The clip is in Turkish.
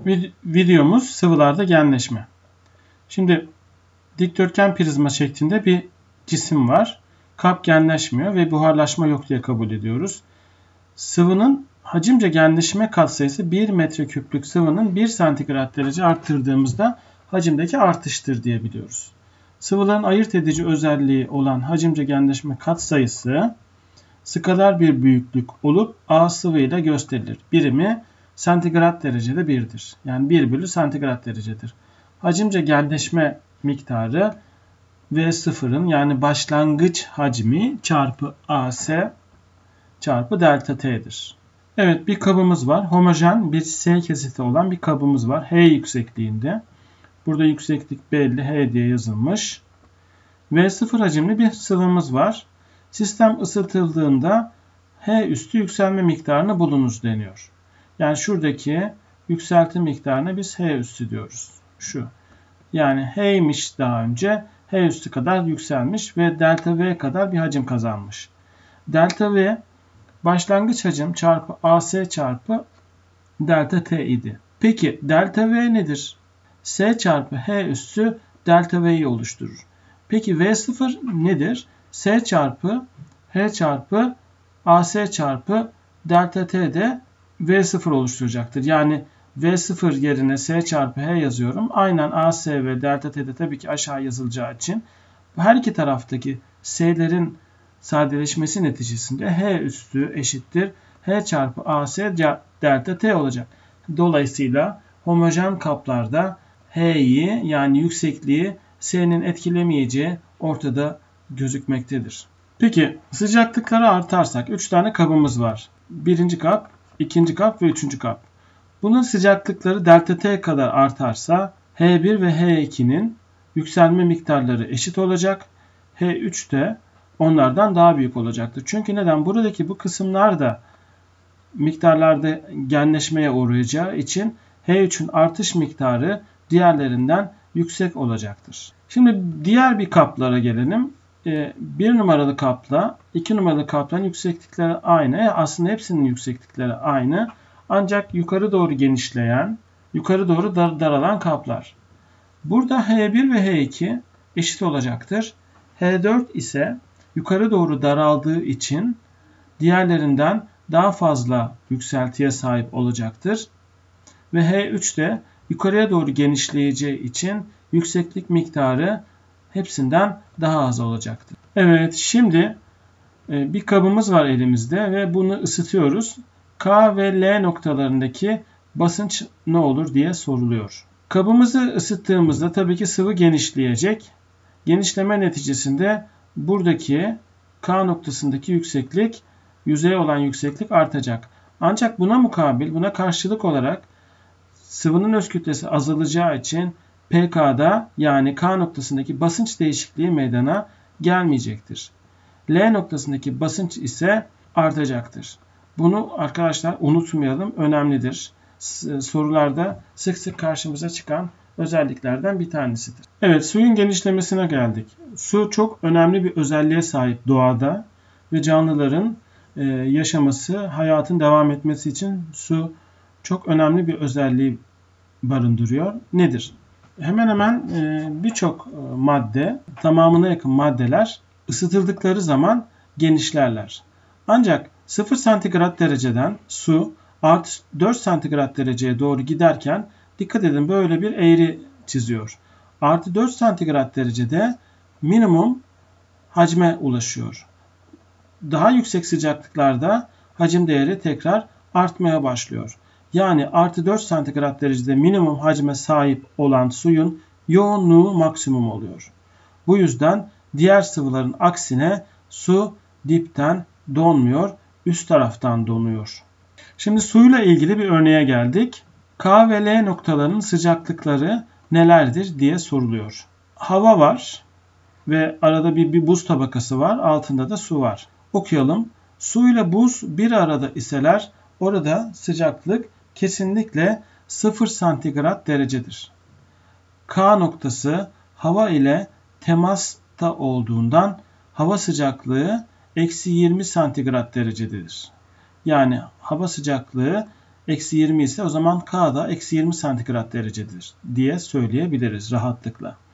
Videomuz sıvılarda genleşme. Şimdi dikdörtgen prizma şeklinde bir cisim var. Kap genleşmiyor ve buharlaşma yok diye kabul ediyoruz. Sıvının hacimce genleşme katsayısı 1 metreküplük sıvının 1 santigrat derece arttırdığımızda hacimdeki artıştır diye biliyoruz. Sıvıların ayırt edici özelliği olan hacimce genleşme katsayısı skalar bir büyüklük olup A sıvı ile gösterilir. Birimi santigrat derecede 1'dir. Yani 1 bölü santigrat derecedir. Hacimce genleşme miktarı V0'ın yani başlangıç hacmi çarpı AS çarpı delta T'dir. Evet, bir kabımız var. Homojen bir S kesiti olan bir kabımız var. H yüksekliğinde. Burada yükseklik belli. H diye yazılmış. V0 hacimli bir sıvımız var. Sistem ısıtıldığında H üstü yükselme miktarını bulunuz deniyor. Yani şuradaki yükselti miktarına biz H üstü diyoruz. Şu. Yani H'ymiş daha önce. H üstü kadar yükselmiş ve delta V kadar bir hacim kazanmış. Delta V başlangıç hacim çarpı AS çarpı delta T idi. Peki delta V nedir? S çarpı H üstü delta V'yi oluşturur. Peki V0 nedir? S çarpı H çarpı AS çarpı delta T de V0 oluşturacaktır. Yani V0 yerine S çarpı H yazıyorum. Aynen AS ve delta T de tabii ki aşağı yazılacağı için her iki taraftaki S'lerin sadeleşmesi neticesinde H üstü eşittir H çarpı AS delta T olacak. Dolayısıyla homojen kaplarda H'yi yani yüksekliği S'nin etkilemeyeceği ortada gözükmektedir. Peki sıcaklıkları artarsak 3 tane kabımız var. Birinci kap, ikinci kap ve üçüncü kap. Bunun sıcaklıkları delta T kadar artarsa H1 ve H2'nin yükselme miktarları eşit olacak. H3 de onlardan daha büyük olacaktır. Çünkü neden? Buradaki bu kısımlar da miktarlarda genleşmeye uğrayacağı için H3'ün artış miktarı diğerlerinden yüksek olacaktır. Şimdi diğer bir kaplara gelelim. 1 numaralı kapla 2 numaralı kapların yükseklikleri aynı. Aslında hepsinin yükseklikleri aynı. Ancak yukarı doğru genişleyen, yukarı doğru daralan kaplar. Burada H1 ve H2 eşit olacaktır. H4 ise yukarı doğru daraldığı için diğerlerinden daha fazla yükseltiye sahip olacaktır. Ve H3 de yukarıya doğru genişleyeceği için yükseklik miktarı hepsinden daha az olacaktır. Evet, şimdi bir kabımız var elimizde ve bunu ısıtıyoruz. K ve L noktalarındaki basınç ne olur diye soruluyor. Kabımızı ısıttığımızda tabii ki sıvı genişleyecek. Genişleme neticesinde buradaki K noktasındaki yükseklik, yüzeye olan yükseklik artacak. Ancak buna mukabil, buna karşılık olarak sıvının öz kütlesi azalacağı için pK'da yani K noktasındaki basınç değişikliği meydana gelmeyecektir. L noktasındaki basınç ise artacaktır. Bunu arkadaşlar unutmayalım, önemlidir. Sorularda sık sık karşımıza çıkan özelliklerden bir tanesidir. Evet, suyun genişlemesine geldik. Su çok önemli bir özelliğe sahip doğada ve canlıların yaşaması, hayatın devam etmesi için su çok önemli bir özelliği barındırıyor. Nedir? Hemen hemen birçok madde, tamamına yakın maddeler ısıtıldıkları zaman genişlerler. Ancak 0 santigrat dereceden su artı 4 santigrat dereceye doğru giderken dikkat edin böyle bir eğri çiziyor. Artı 4 santigrat derecede minimum hacme ulaşıyor. Daha yüksek sıcaklıklarda hacim değeri tekrar artmaya başlıyor. Yani artı 4 santigrat derecede minimum hacme sahip olan suyun yoğunluğu maksimum oluyor. Bu yüzden diğer sıvıların aksine su dipten donmuyor, üst taraftan donuyor. Şimdi suyla ilgili bir örneğe geldik. K ve L noktalarının sıcaklıkları nelerdir diye soruluyor. Hava var ve arada bir buz tabakası var, altında da su var. Okuyalım. Su ile buz bir arada iseler orada sıcaklık kesinlikle 0 santigrat derecedir. K noktası hava ile temasta olduğundan hava sıcaklığı eksi 20 santigrat derecededir. Yani hava sıcaklığı eksi 20 ise o zaman K da eksi 20 santigrat derecedir diye söyleyebiliriz rahatlıkla.